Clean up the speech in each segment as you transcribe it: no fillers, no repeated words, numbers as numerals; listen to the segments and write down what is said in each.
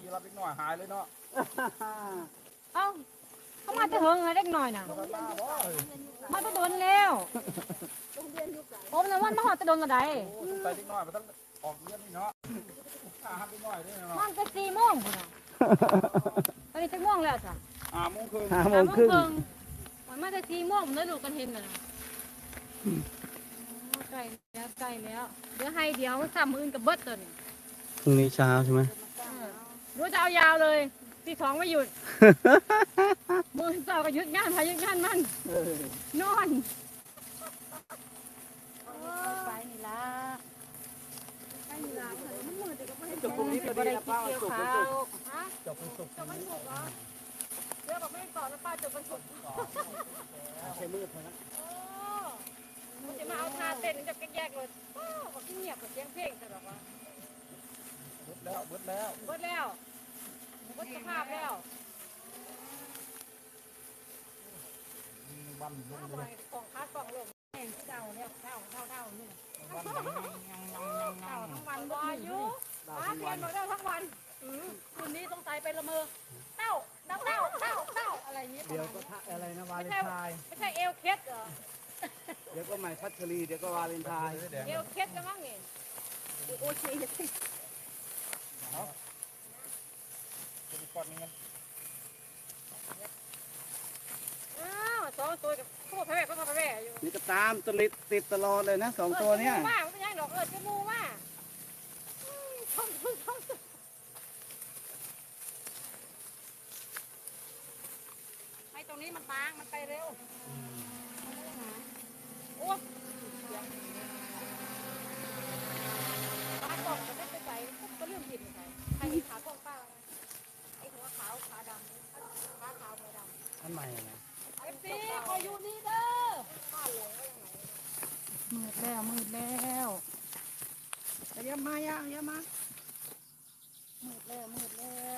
รับอีกหน่อยหายเลยเนาะเอ้าเขามาจะเฮิงอะไรเล็กหน่อยน่ะมาจะโดนแล้วผมนะว่ามาหอดจะโดนกระไดไปอีกหน่อยมันต้องออกเรื่องนี่เนาะหาอีกหน่อยด้วยเนาะมันจะ4 โมงพุ่นน่ะตอนนี้จะโมงแล้วจ้ะ 5 โมงครึ่ง 5 โมงครึ่งมันมาจะ4 โมงผมได้ดูกันเห็นกันนะใกล้แล้วใกล้แล้วเดี๋ยวให้เดี๋ยวซ้ำอื่นกับเบิดตัวนี้พรุ่งนี้เช้าใช่ไหมรู้จะเอายาวเลยที่2ไม่หยุดมือต่อก็หยุดงานพายุดงานมันนอนไปนี่ละไปนี่ละมันมืดแต่ก็ไม่เห็นจบพรุ่งนี้พอดีนะป้าวันศุกร์วันศุกร์ฮะจบวันศุกร์จบวันศุกร์เหรอเดี๋ยวบอกไม่ต่อแล้วป้าจบวันศุกร์ใช้มืดนะมันจะมาเอาท่าเต้นจะแยกๆเลยป้าบอกที่เงียบกับเสียงเพลงตลอดวะเบิดแล้วเบิดแล้วเบิดแล้วเบิดสภาพแล้วบ้านลงเลยของค้ากล่องลงแห้งเจ้าเนี่ยเท่านี่บ้านเท่าทั้งวันวายุป้าเพียนบอกเท่าทั้งวันคืนนี้ต้องใจเป็นละเมอเต้าอะไรอย่างนี้เดี๋ยวก็อะไรนะวาเลนไทน์ไม่ใช่เอลเคสเหรอเดี๋ยวก็ใหม่พัชรีเดี๋ยวก็วาเลนไทน์เอลเคสกันมั้งนี่โอเคเป็นก้อนนี้มันอ้าวสองตัวกับพวกแพ้อยู่นี่ก็ตามติดตลอดเลยนะ2 ตัวเนี้ยว่าไม่ใช่หรอกจมูกว่าไอ้ตรงนี้มันบางมันไปเร็วโอ้ป้ากล่องจะไม่ไปไหนก็เรื่องผิดไปใครขากล้องป้าไอ้หัวขาวขาดำขาขาวหัวดำอันใหม่นะเอฟซีคอยอยู่นี่เด้อมืดแล้วเดี๋ยวมามืดแล้ว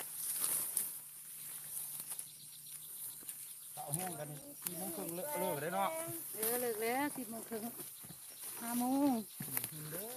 เอาแห้งกัน4 โมงครึ่งเลิกได้เนาะเลิกแล้ว10 โมงครึ่ง5 โมงเด้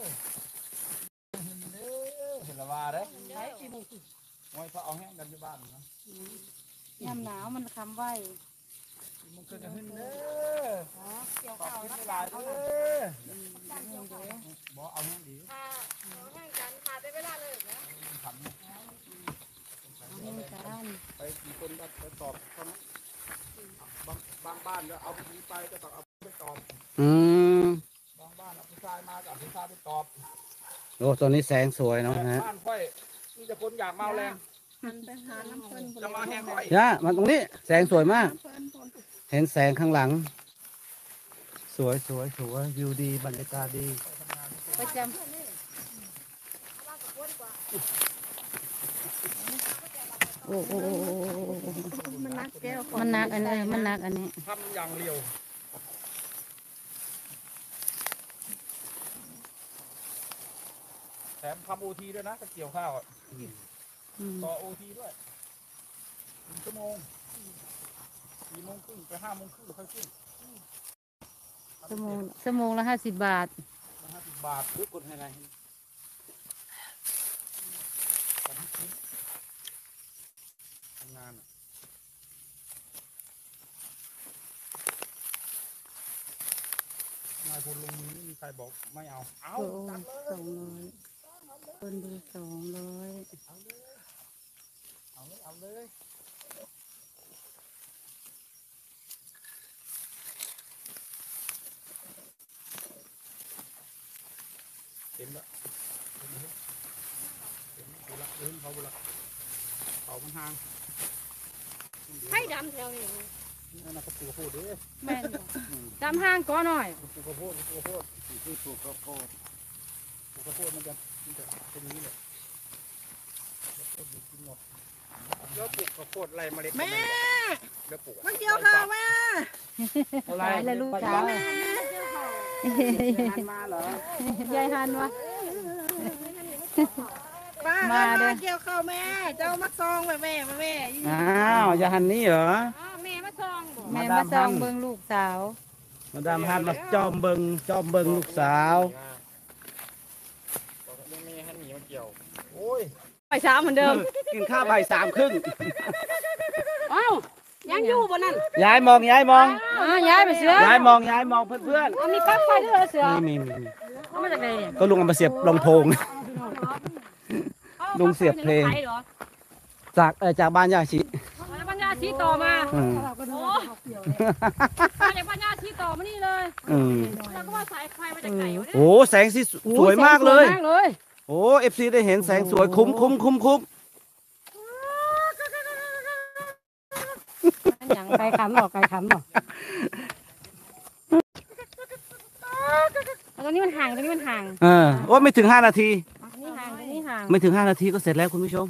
อเห็นละว่าเด้ใช้10 โมงโอ้ยเขาเอาแห้งกันอยู่บ้านนะยามหนาวมันคำไว้ 4 โมงครึ่งจะขึ้นเด้อเกี่ยวขอบข้าวคุณรับหลาจ้าย งเด้เขาอบ่เอาแห้งดีค่ะเอาแห้งกันขาดได้เวลาเลยนะทำแห้งกันไปกี่คนก็ไปตอบเขานะบางบ้านก็เอาผู้หญิงไปก็ต้องเอาไปตอบอืมบางบ้านเอาผู้ชายมาก็เอาผู้ชายไปตอบโอ้ตัวนี้แสงสวยเนาะฮะบ้านค่อยมีแต่คนอยากเมาแรงหันไปหาน้ำเพิ่นจะมาแห้งค่อยย่ามาตรงนี้แสงสวยมาก เห็นแสงข้างหลัง สวยวิวดีบรรยากาศดีประจำโอ้มันนักแก้วมันนักอันนี้มันนักอันนี้ทำอย่างเร็วแถมทำโอทีด้วยนะตะเกียวข้าวอะต่อโอทีด้วย1 ชั่วโมง4 โมงครึ่งไป5 โมงครึ่งค่อยขึ้นชั่วโมงละ50 บาท 50 บาทรูปกดอะไรต่อทุกชิ้นทำงานอะนายพลลงมือไม่มีใครบอกไม่เอา เอาโอ้จัดเลย 200คนดู200 เอาเลยเต็มแล้วเต็มแล้วเต็มบุละเดินเขาบุละเขามันห่างให้ดำแถวนี้นั่นน่ะเขาปลูกข้าวโพดเด้แม่นดำห้างก็หน่อยเขาปลูกข้าวโพดเขาปลูกข้าวโพดที่ปลูกข้าวโพดปลูกข้าวโพดมันจะเป็นอย่างนี้เลยแล้วก็ดูกินหมดแล้วปลูกข้าวโพดไรเมล็ดแม่แล้วปลูกมาเกี่ยวข้าวแม่ตายแล้วลูกสาวมาเหรอยายฮันวะป้ามาเด้อเกี่ยวข้าวแม่ เจ้ามักซองแม่แม่อ้าวอย่าหันนี่เหรอแม่มาซองบ่มาแม่ดามมาซองฮันเบิ่งลูกสาวมาดามฮันมาจอมเบิงลูกสาวยังมีให้หนีมาเกี่ยวโอ้ยไปสามเหมือนเดิมกินข้าวบ่ายสามครึ่งอ้าวยังอยู่บนนั้นย้ายมองย้ายมองย้ายไปเสือย้ายมองย้ายมองเพื่อนมีปลั๊กไฟด้วยเหรอเสือๆมีเอามาจากไหนเนี่ยก็ลุงเอามาเสียบลำโพง ลุงเสียบเพลง จากบ้านย่าชิปัญญาชี้ต่อมาอืมโอ้มาจากปัญญาชี้ต่อมานี่เลยอืมแล้วก็ว่าสายไฟมาจากไหนวะเนี่ยโอ้แสงสีสวยมากเลยสวยมากเลยโอ้เอฟซีได้เห็นแสงสวยคุ้มอย่างไก่ขำบอกไก่ขำบอกตรงนี้มันห่างตรงนี้มันห่างว่าไม่ถึง5 นาทีนี่ห่างตรงนี้ห่างไม่ถึง5 นาทีก็เสร็จแล้วคุณผู้ชม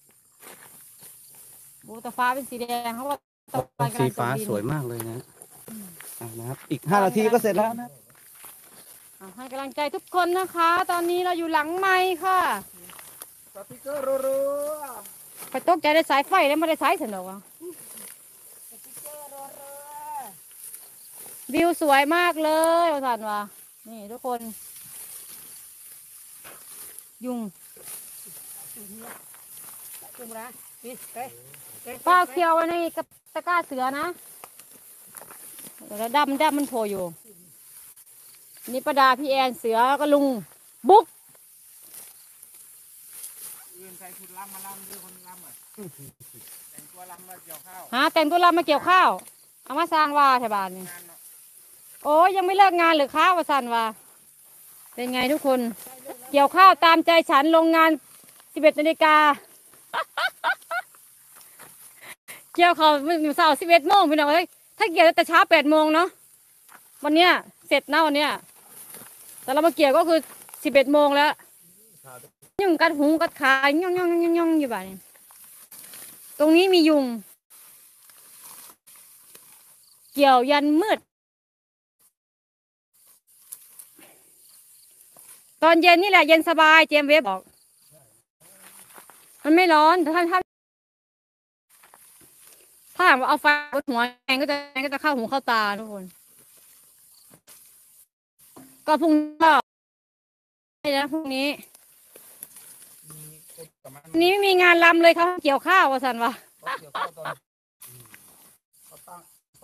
โอ้แต่ฟ้าเป็นสีแดงเขาว่าตะวันกำลังสีฟ้าสวยมากเลยนะนะครับอีก5 นาทีก็เสร็จแล้วนะให้กำลังใจทุกคนนะคะ ตอนนี้เราอยู่หลังไมค์ค่ะสติ๊กเกอร์รัวไปตกใจได้สายไฟแล้วไม่ได้สายสนอกวิวสวยมากเลยท่านว่านี่ทุกคน ยุงป้าเคียวไว้ในตะกร้าเสือนะแล้วดำมันโผล่อยู่นี่ประดาพี่แอนเสือก็ลุงบุ๊กๆยืนใส่ชุดลำมาลำด้วยคนลำอ่ะแต่งตัวลำมาเกี่ยวข้าวแต่งตัวรำมาเกี่ยวข้าวเอามาสร้างว่าแถวบ้านนี่งานเนาะโอ้ยยังไม่เลิกงานหรือข้าววะสันว่าเป็นไงทุกคน เกี่ยวข้าวตามใจฉันโรงงาน11 นาฬิกา เกี่ยวข้าวอยู่เสาร์11 โมงพี่น้องเอ้ยถ้าเกี่ยวแต่เช้า8 โมงเนาะวันเนี้ยเสร็จนะวันเนี้ยแต่เรามาเกี่ยวก็คือ11 โมงแล้วยุงกัดหูกัดขาย่องอยู่บ้านนี้ตรงนี้มียุงเกี่ยวยันมืดตอนเย็นนี่แหละเย็นสบายเจมเวฟบอกมันไม่ร้อนถ้าเอาไฟบนหัวแองก็จะเข้าหูเข้าตาทุกคนก็พรุ่งนี้ก็ไม่นะพรุ่งนี้มีคนประมาณนี้ไม่มีงานรำเลยเขาเกี่ยวข้าววะสันวะเขาเกี่ยวข้าวตอนเขาตั้งไฟ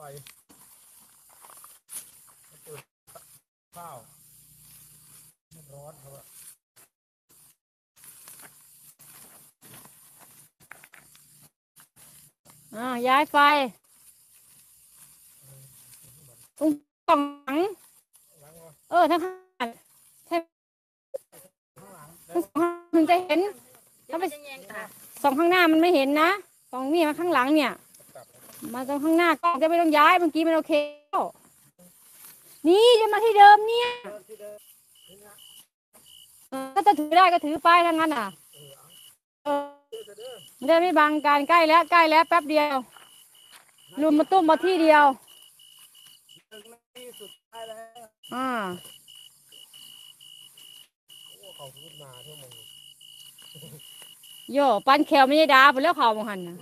เขาเปิดข้าวมันร้อนเขาอะย้ายไฟตรงกล่องหลังล้างวะทั้งข้างใช่ทั้งสองข้างถึงจะเห็นถ้าไปสองข้างหน้ามันไม่เห็นนะสองนี่มาข้างหลังเนี่ย มาตรงข้างหน้ากล้องจะไม่ต้องย้ายเมื่อกี้มันโอเคแล้วนี่จะมาที่เดิมเนี่ยถ้าจะถือได้ก็ถือไปทั้งนั้นอ่ะเดินไม่บังการใกล้แล้วแป๊บเดียวรวมมาตุ้มมาที่เดียวโย่ปันแขวไม่ได้ดาไปแล้วเขาบังหันนะ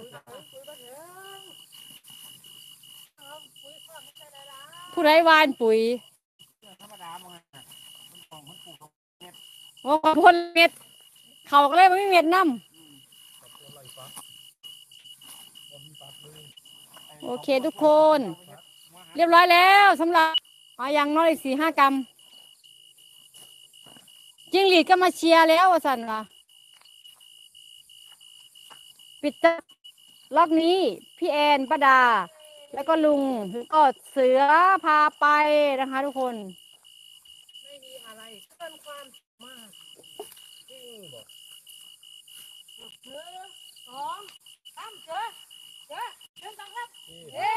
ผู้ใดวานปุ๋ยธรรมดามั้งฮะมันของมันปลูกโอ้พ่นเม็ดเขาก็เลยไม่เม็ดน้ำโอเคทุกคน เรียบร้อยแล้วสำหรับอย่างน้อยอีก4-5 กรัมจิ้งหรีดก็มาเชียร์แล้วว่าสันว่ะปิดล็อกนี้พี่แอนป้าดา แล้วก็ลุงแล้วก็เสือพาไปนะคะทุกคนไม่มีอะไรเกินความมากสองสามเจอเดินต่างครับเย้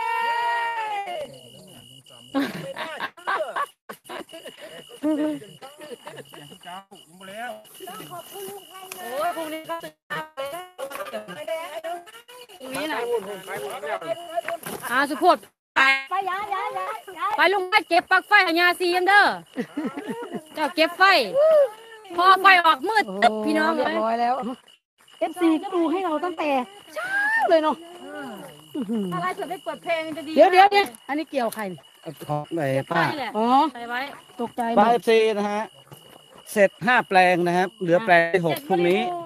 ไม่ได้เจ้ายังบ่แล้วต้องขอบคุณลุงพันธ์นะโอ้ยพรุ่งนี้ก็ไม่ได้ให้ดูพรุ่งนี้น่ะไปหมดแล้วสุโขทัยไปย้ายไปลุงไปเก็บปลั๊กไฟให้ยาซีเด้อเจ้าเก็บไฟ พอไฟออกมืดตึ๊บพี่น้องเลยร้อยแล้ว FC ก็ดูให้เราตั้งแต่เช้าเลยเนาะอะไรเผื่อไปเปิดเพลงจะดีเดี๋ยวอันนี้เกี่ยวใครของไหนป้าใช่แหละอ๋อใส่ไว้ตกใจป้าเอฟซีนะฮะ เสร็จ5 แปลงนะครับ เหลือแปลงที่6พรุ่งนี้